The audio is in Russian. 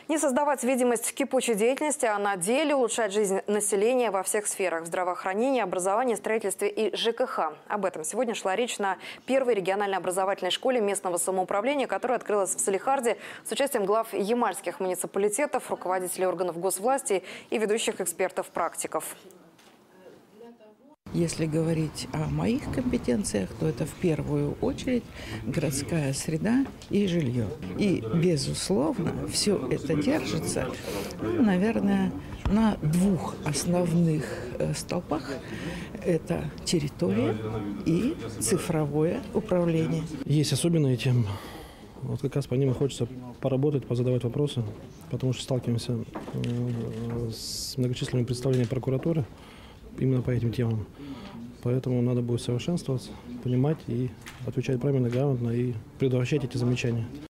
Не создавать видимость кипучей деятельности, а на деле улучшать жизнь населения во всех сферах – в здравоохранении, образовании, строительстве и ЖКХ. Об этом сегодня шла речь на первой региональной образовательной школе местного самоуправления, которая открылась в Салехарде с участием глав ямальских муниципалитетов, руководителей органов госвласти и ведущих экспертов-практиков. Если говорить о моих компетенциях, то это в первую очередь городская среда и жилье. И, безусловно, все это держится, наверное, на двух основных столпах. Это территория и цифровое управление. Есть особенные темы. Вот как раз по ним и хочется поработать, позадавать вопросы, потому что сталкиваемся с многочисленными представлениями прокуратуры именно по этим темам. Поэтому надо будет совершенствоваться, понимать и отвечать правильно, грамотно и предотвращать эти замечания.